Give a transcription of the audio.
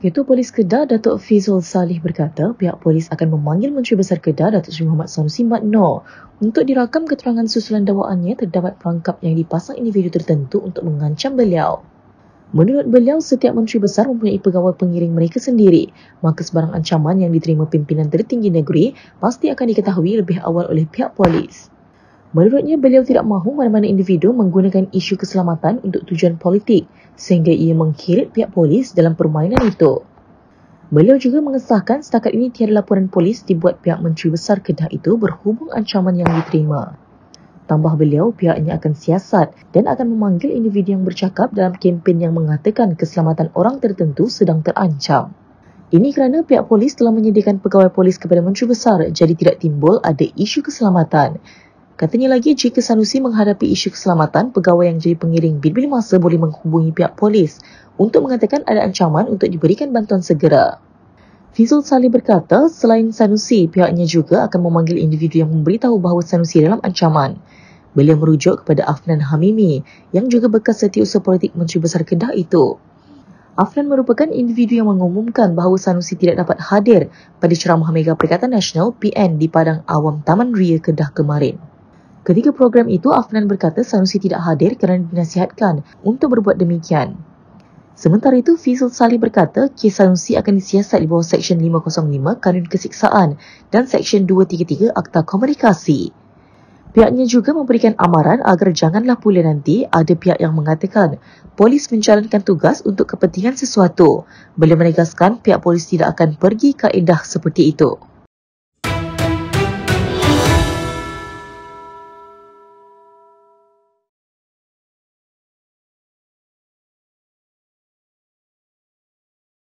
Ketua Polis Kedah Datuk Fizul Salih berkata pihak polis akan memanggil Menteri Besar Kedah Datuk Seri Muhammad Sanusi Mat Noor untuk dirakam keterangan susulan dakwaannya terdapat perangkap yang dipasang individu tertentu untuk mengancam beliau. Menurut beliau, setiap Menteri Besar mempunyai pegawai pengiring mereka sendiri, maka sebarang ancaman yang diterima pimpinan tertinggi negeri pasti akan diketahui lebih awal oleh pihak polis. Menurutnya, beliau tidak mahu mana-mana individu menggunakan isu keselamatan untuk tujuan politik sehingga ia mengkirit pihak polis dalam permainan itu. Beliau juga mengesahkan setakat ini tiada laporan polis dibuat pihak Menteri Besar Kedah itu berhubung ancaman yang diterima. Tambah beliau, pihaknya akan siasat dan akan memanggil individu yang bercakap dalam kempen yang mengatakan keselamatan orang tertentu sedang terancam. Ini kerana pihak polis telah menyediakan pegawai polis kepada Menteri Besar, jadi tidak timbul ada isu keselamatan. Katanya lagi, jika Sanusi menghadapi isu keselamatan, pegawai yang jadi pengiring bila-bila masa boleh menghubungi pihak polis untuk mengatakan ada ancaman untuk diberikan bantuan segera. Fizul Salih berkata, selain Sanusi, pihaknya juga akan memanggil individu yang memberitahu bahawa Sanusi dalam ancaman. Beliau merujuk kepada Afnan Hamimi yang juga bekas setiausaha politik Menteri Besar Kedah itu. Afnan merupakan individu yang mengumumkan bahawa Sanusi tidak dapat hadir pada ceramah Mega Perikatan Nasional PN di Padang Awam Taman Ria Kedah kemarin. Ketika program itu, Afnan berkata Sanusi tidak hadir kerana dinasihatkan untuk berbuat demikian. Sementara itu, Fizul Salih berkata kes Sanusi akan disiasat di bawah Seksyen 505 Kanun Kesiksaan dan Seksyen 233 Akta Komunikasi. Pihaknya juga memberikan amaran agar janganlah pula nanti ada pihak yang mengatakan polis menjalankan tugas untuk kepentingan sesuatu. Beliau menegaskan pihak polis tidak akan pergi kaedah seperti itu.